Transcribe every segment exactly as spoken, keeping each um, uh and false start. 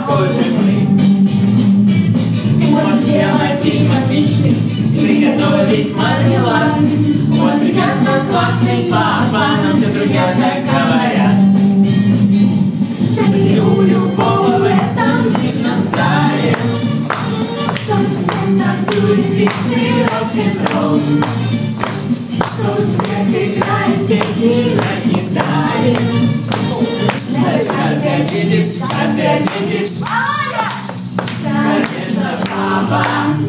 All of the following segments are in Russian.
похожи мы. Ты можешь сделать фильм отличный и приготовить мармелад. У вас ребята классный папа, нам все друзья так говорят. У любого в этом дивном зале танцует песни рок-н-ролл. Кто-то играет песни на гитаре. Опять видит, опять видит, конечно, папа.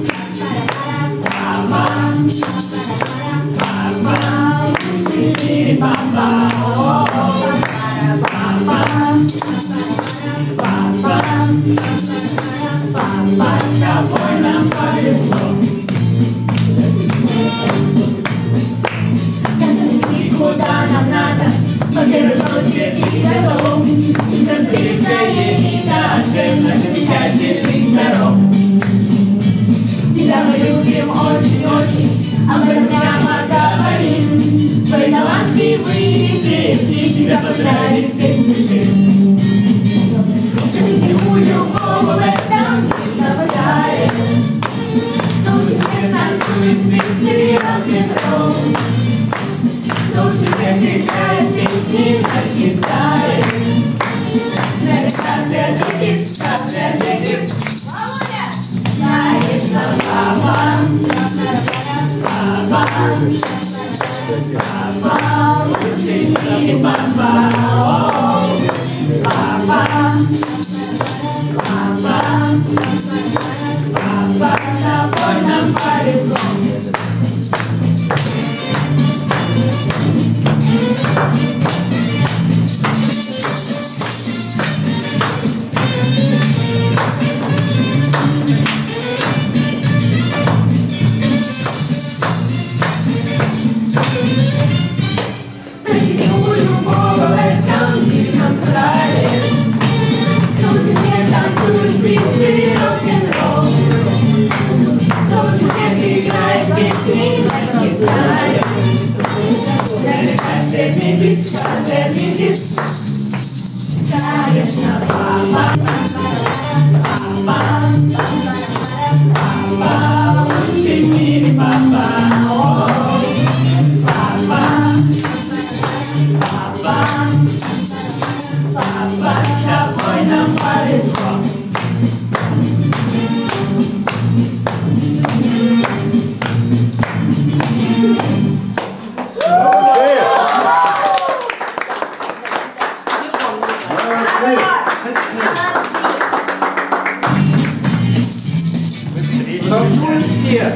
Папа, папа, лучший в мире папа. Папа, папа, папа, с тобой нам повезло. Куда нам надо, во-первых, и готов. И сердце и наших, наших замечательных здоров. Тебя мы любим очень-очень, об этом прямо говорим. Твои талантливые песни тебя поздравить здесь спешим. И у любого в этом дивном зале слушай, танцует песни рок-н-ролл. Слушай, играет песни на гитаре. Опять видит, опять видит. Конечно, папа, папа, папа, лучший в мире папа. Папа, папа, папа, с тобой нам повезло. Конечно, папа, папа, папа, лучший в мире папа. Папа, папа, папа, с тобой нам повезло. Танцуют все.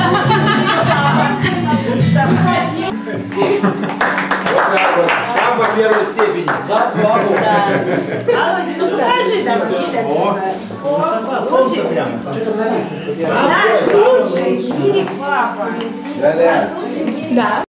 Папа первой степени. За два года. Володя, ну покажи там. Высота солнца прямо. Наш лучший в мире папа. Да-да. Да.